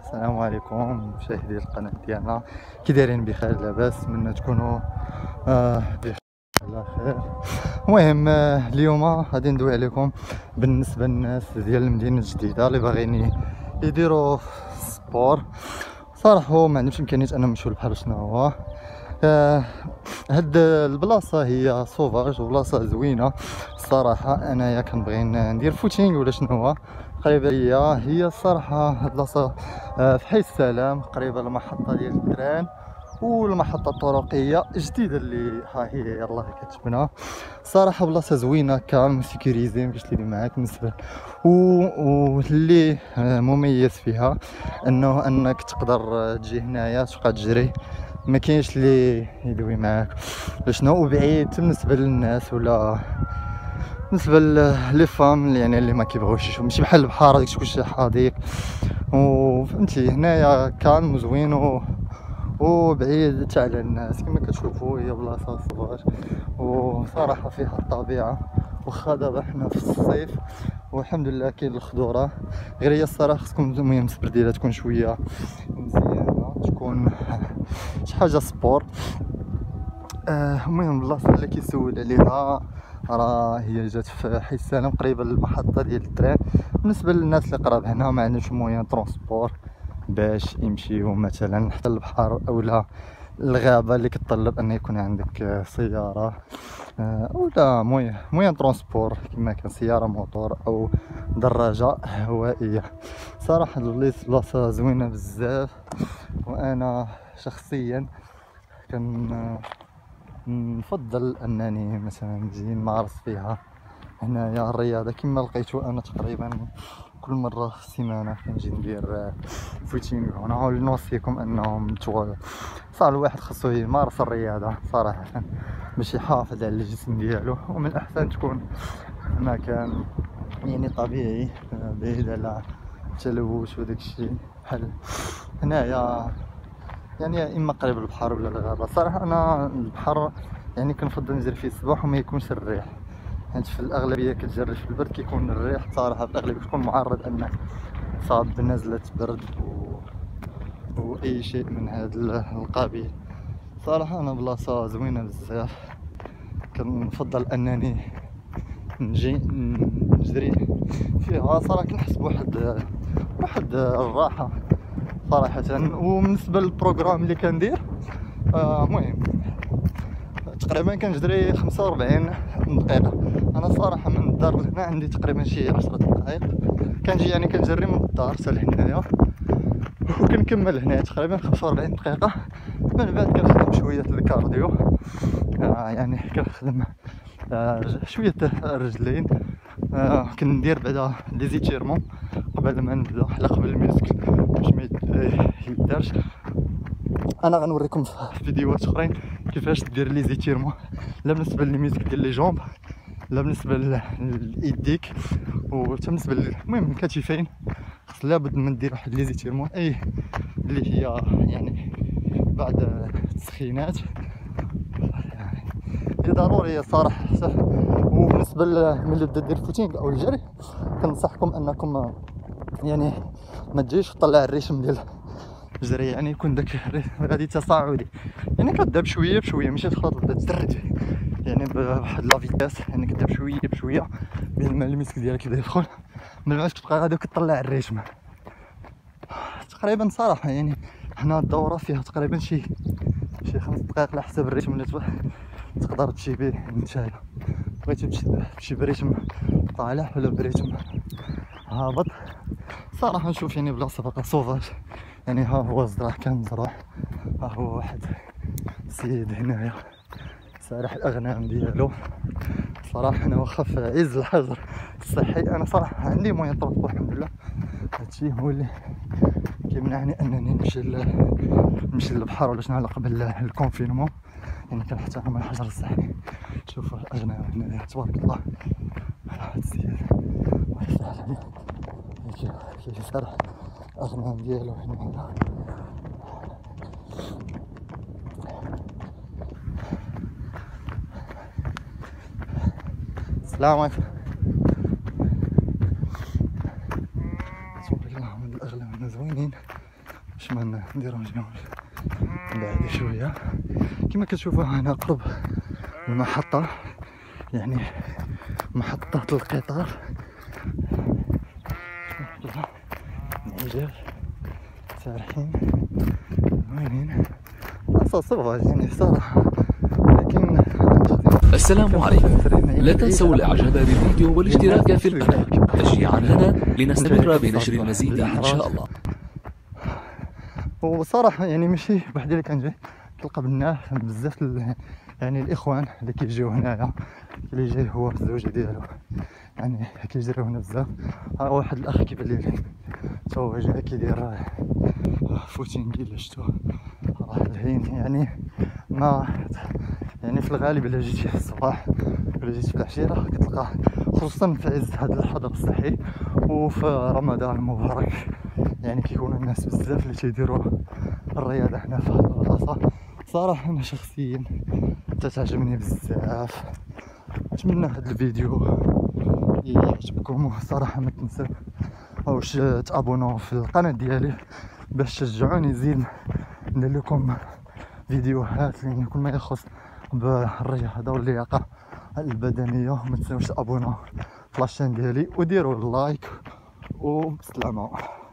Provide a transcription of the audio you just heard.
السلام عليكم مشاهدي القناة ديالنا، كي دايرين؟ بخير لاباس؟ نتمنى تكونوا بخير على خير. المهم اليوم غادي ندوي عليكم بالنسبه للناس ديال المدينه الجديده اللي باغيين يديروا سبور. صراحه ما عندهمش امكانيه انهم يمشيو للبحر. شنو هو هاد البلاصه هي سوفاج وبلاصه زوينه الصراحه. انايا كنبغي ندير فوتينغ ولا شنو هو قريبه ليا. هي الصراحه البلاصه في حي السلام، قريبه للمحطه ديال التران والمحطه الطرقيه جديده اللي ها هي يلاه كتبنى. صراحه بلاصه زوينه كالم سيكوريزي باش اللي معاك بالنسبه واللي مميز فيها انك تقدر تجي هنايا تبقى تجري، ما كاينش اللي يدوي معاك شنو. وبعيد بالنسبه للناس ولا بالنسبه لي فام يعني اللي ما كيبغيوش يشوفوا، ماشي بحال البحر هذاك تكون شي حديق وفهمتي. هنايا كان مزوين وبعيد تاع على الناس كما كتشوفوا. هي بلاصه صباج وصراحه فيها الطبيعه، واخا دابا حنا في الصيف والحمد لله كاين الخضوره. غير هي الصراحه خصكم المهم الصبر ديالها تكون شويه مزيانه، تكون شي حاجه سبور. المهم البلاصه اللي كيسول عليها راه هي جات في حي السلام قريبه للمحطه ديال التران. بالنسبه للناس اللي قراب هنا ما عندهمش موين ترونسبور باش يمشيو مثلا حتى البحر اولا الغابه اللي كتطلب ان يكون عندك سياره اولا موين ترونسبور كما كان سياره موتور او دراجه هوائيه. صراحه البلاصه زوينه بزاف، وانا شخصيا نفضل انني مثلا نجي نمارس فيها هنايا الرياضه كما لقيتو. انا تقريبا كل مره في السيمانه كنجي ندير فوتينغ هنا. ونوصيكم انهم صار الواحد خصو يمارس الرياضه صراحه باش يحافظ على الجسم ديالو، ومن الاحسن تكون مكان يعني طبيعي بعيد على التلوث وداك الشيء. بحال هنايا يعني اما قريب للبحر ولا الغابه. صراحه انا البحر يعني كنفضل نجري فيه الصباح وما يكونش الريح، حيت في الاغلبيه كتجري في البرد كيكون الريح. صراحه في الاغلبيه كتكون معرض انك تصاب بنزله برد واي شيء من هذا القبيل. صراحه انا بلاصه زوينه بزاف، كنفضل انني نجي نجري فيها. صراحه كنحس بواحد الراحه صراحه. وبالنسبه للبروغرام اللي كندير مهم تقريبا كنجري 45 دقيقه. انا صراحه من الدار لهنا عندي تقريبا شي 10 دقائق. كنجي يعني كنجري من الدار حتى لهنايا وكنكمل هنا تقريبا 45 دقيقه. من بعد كنخدم شويه الكارديو يعني كنخدم شويه الرجلين. كندير بعدا لي زيتيرمون قبل ما نبدا على قبل الميوسكل باش ما يدارش. انا غنوريكم في فيديوهات اخرين كيفاش دير لي زيتيرمون، لا بالنسبه للميوسكل ديال لي جومب، لا بالنسبه للايديك، وحتى بالنسبه المهم الكتفين. خص لابد من دير واحد لي زيتيرمون اللي هي يعني بعد التسخينات هي ضروريه صراحه. وبالنسبه ملي تبدا دير فوتينغ او الجري كنصحكم انكم يعني ما تجيش تطلع الريتم ديال الجري، يعني يكون داك غادي تصاعدي، يعني كتبدا بشويه بشويه ماشي تخلط تبدا تزرد يعني بواحد لا فيتاس، يعني كدير بشويه بشويه بين ما الميسك ديالك يبدا يدخل من بعد كتبقى غادي كتطلع الريتم تقريبا. صراحه يعني هنا الدوره فيها تقريبا شي 5 دقائق على حسب الريتم اللي تقدر تمشي به نتايا. بغيتي تمشي بريتم طالع ولا بريتم هابط. صراحه نشوف يعني بلاصه بقى سوفاج. يعني ها هو الزرع كان مزروع، ها هو واحد السيد هنايا سارح الاغنام ديالو. صراحه انا واخا في عز الحجر الصحي انا صراحه عندي مويه طرق الحمد لله. هادشي هو اللي كيمنعني انني نمشي للبحر ولا شنو على قبل الكونفينمون. يعني كنحترم الحجر الصحي. شوفوا الاغنام هنايا تبارك الله. هاد السيد الله يسهل عليه كيسرح الاغنام ديالو هنايا. السلام عليكم. تبارك الله من الاغنام زوينين باش ما نديرونجيوش بعد شويه. كما كتشوفوا هنا قرب المحطه، يعني محطه القطار. العجل سارحين وينين صافا يعني صراحه، لكن السلام عليكم. لا تنسوا الاعجاب بالفيديو والاشتراك في القناة تشجيعا لنا لنستمر بنشر المزيد ان شاء الله. وصراحه يعني ماشي بوحدي اللي كنجي، كنلقى بالناس بزاف يعني الاخوان اللي كيجيو هنايا، اللي جاي هو الزوج ديالو يعني كيجريو هنا بزاف. ها واحد الاخ كيبان لي تا هو جاي كيدير فوتينغ الا شفتو، راه الهين يعني ما يعني في الغالب الا جيتي في الصباح ولا جيتي في العشيه راه كتلقى، خصوصا في عز هذا الحظر الصحي وفي رمضان المبارك، يعني كيكونوا الناس بزاف اللي تيديروا الرياضه هنا في هذه البلاصه. صراحه انا شخصيا تعجبني بزاف. نتمنى هذا الفيديو يعجبكم، وصراحه ما تنساو واش تابوناو في القناه ديالي باش تشجعوني نزيد ندير لكم فيديوهات اللي كل ما يخص بالرياضه واللياقه البدنيه. ما تنساوش تابوناو في لاشين ديالي وديروا اللايك، وبسلامه.